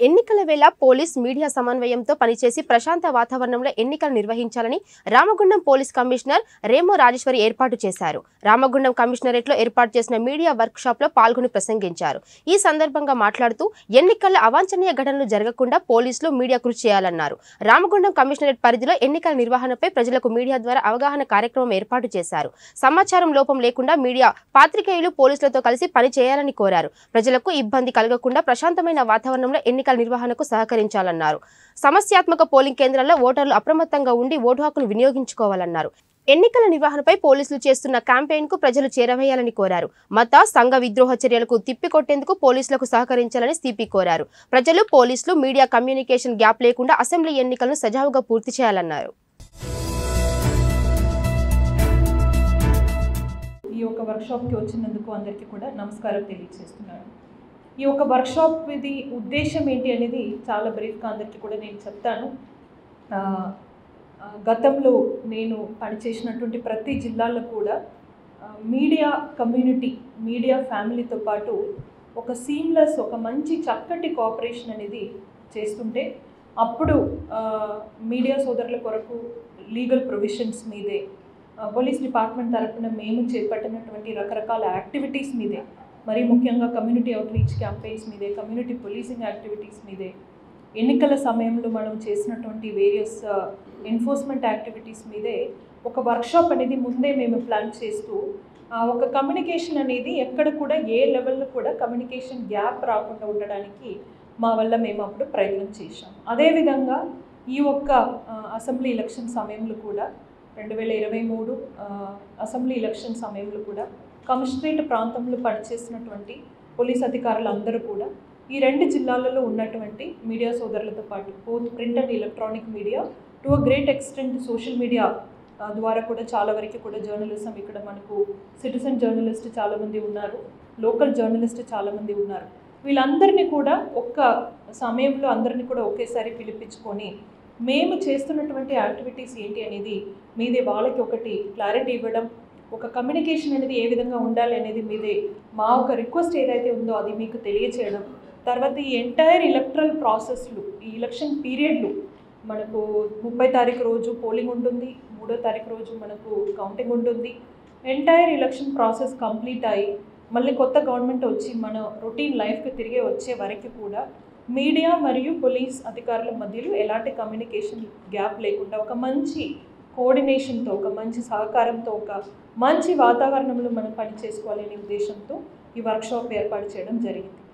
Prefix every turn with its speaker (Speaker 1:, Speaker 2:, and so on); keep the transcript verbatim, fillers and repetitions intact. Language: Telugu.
Speaker 1: ఎన్నికల వేళ పోలీస్ మీడియా సమన్వయంతో పనిచేసి ప్రశాంత వాతావరణంలో ఎన్నికలు నిర్వహించాలని రామగుండం పోలీస్ కమిషనర్ రేమో రాజేశ్వరి ఏర్పాటు చేశారు. రామగుండం కమిషనరేట్లో ఏర్పాటు చేసిన మీడియా వర్క్ షాప్ లో పాల్గొని ప్రసంగించారు. ఈ సందర్భంగా మాట్లాడుతూ ఎన్నికల్లో అవాంఛనీయ ఘటనలు జరగకుండా పోలీసులు మీడియా కృషి చేయాలన్నారు. రామగుండం కమిషనరేట్ పరిధిలో ఎన్నికల నిర్వహణపై ప్రజలకు మీడియా ద్వారా అవగాహన కార్యక్రమం ఏర్పాటు చేశారు. సమాచారం లోపం లేకుండా మీడియా పాత్రికేయులు పోలీసులతో కలిసి పని చేయాలని కోరారు. ప్రజలకు ఇబ్బంది కలగకుండా ప్రశాంతమైన వాతావరణంలో ఎన్నికల నిర్వహణకు సహకరించాలన్నారు. సమస్యాత్మక పోలింగ్ కేంద్రాల్లో ఓటర్లు అప్రమత్తంగా ఉండి ఓటు హక్కును వినియోగించుకోవాలన్నారు. ఎన్నికల నిర్వహణపై పోలీసులు చేస్తున్న క్యాంపెయిన్ కు ప్రజలు చేరవేయాలని కోరారు. మత సంఘ విద్రోహ చర్యలకు తిప్పికొట్టేందుకు పోలీసులకు సహకరించాలని సిపి కోరారు. ప్రజలు పోలీసులు మీడియా కమ్యూనికేషన్ గ్యాప్ లేకుండా అసెంబ్లీ ఎన్నికలను సజావుగా పూర్తి చేయాలన్నారు.
Speaker 2: ఈ యొక్క వర్క్షాప్కి వచ్చినందుకు అందరికీ కూడా నమస్కారం తెలియజేస్తున్నాను. ఈ యొక్క వర్క్షాప్ ఇది ఉద్దేశం ఏంటి అనేది చాలా బ్రీఫ్గా అందరికీ కూడా నేను చెప్తాను. గతంలో నేను పనిచేసినటువంటి ప్రతి జిల్లాలో కూడా మీడియా కమ్యూనిటీ మీడియా ఫ్యామిలీతో పాటు ఒక సీమ్లెస్ ఒక మంచి చక్కటి కోఆపరేషన్ అనేది చేస్తుంటే అప్పుడు మీడియా సోదరుల కొరకు లీగల్ ప్రొవిజన్స్ మీదే పోలీస్ డిపార్ట్మెంట్ తరఫున మేము చేపట్టినటువంటి రకరకాల యాక్టివిటీస్ మీదే మరి ముఖ్యంగా కమ్యూనిటీ అవుట్రీచ్ క్యాంపెయిన్స్ మీదే కమ్యూనిటీ పోలీసింగ్ యాక్టివిటీస్ మీదే ఎన్నికల సమయంలో మనం చేసినటువంటి వేరియస్ ఎన్ఫోర్స్మెంట్ యాక్టివిటీస్ మీదే ఒక వర్క్షాప్ అనేది ముందే మేము ప్లాన్ చేస్తూ ఒక కమ్యూనికేషన్ అనేది ఎక్కడ కూడా ఏ లెవెల్లో కూడా కమ్యూనికేషన్ గ్యాప్ రాకుండా ఉండడానికి మా వల్ల మేము అప్పుడు ప్రయత్నం చేశాం. అదేవిధంగా ఈ ఒక్క అసెంబ్లీ ఎలక్షన్ సమయంలో కూడా రెండు వేల ఇరవై మూడు అసెంబ్లీ ఎలక్షన్ సమయంలో కూడా కమిషనరేట్ ప్రాంతంలో పనిచేసినటువంటి పోలీస్ అధికారులు అందరూ కూడా ఈ రెండు జిల్లాలలో ఉన్నటువంటి మీడియా సోదరులతో పాటు both print and electronic media to a great extent social media ద్వారా కూడా చాలా వరకు కూడా జర్నలిజం ఇక్కడ మనకు సిటిజన్ జర్నలిస్ట్ చాలామంది ఉన్నారు, లోకల్ జర్నలిస్ట్ చాలామంది ఉన్నారు. వీళ్ళందరినీ కూడా ఒక్క సమయంలో అందరినీ కూడా ఒకేసారి పిలిపించుకొని మేము చేస్తున్నటువంటి యాక్టివిటీస్ ఏంటి అనేది మీదే వాళ్ళకి ఒకటి క్లారిటీ ఇవ్వడం, ఒక కమ్యూనికేషన్ అనేది ఏ విధంగా ఉండాలి అనేది మీదే మా ఒక రిక్వెస్ట్ ఏదైతే ఉందో అది మీకు తెలియచేయడం. తర్వాత ఈ ఎంటైర్ ఎలక్ట్రల్ ప్రాసెస్లు ఈ ఎలక్షన్ పీరియడ్లు మనకు ముప్పై తారీఖు రోజు పోలింగ్ ఉంటుంది, మూడో తారీఖు రోజు మనకు కౌంటింగ్ ఉంటుంది. ఎంటైర్ ఎలక్షన్ ప్రాసెస్ కంప్లీట్ అయ్యి మళ్ళీ కొత్త గవర్నమెంట్ వచ్చి మన రొటీన్ లైఫ్కి తిరిగి వచ్చే వరకు కూడా మీడియా మరియు పోలీస్ అధికారుల మధ్యలో ఎలాంటి కమ్యూనికేషన్ గ్యాప్ లేకుండా ఒక మంచి కోఆర్డినేషన్తో ఒక మంచి సహకారంతో ఒక మంచి వాతావరణంలో మనం పని చేసుకోవాలనే ఉద్దేశంతో ఈ వర్క్షాప్ ఏర్పాటు చేయడం జరిగింది.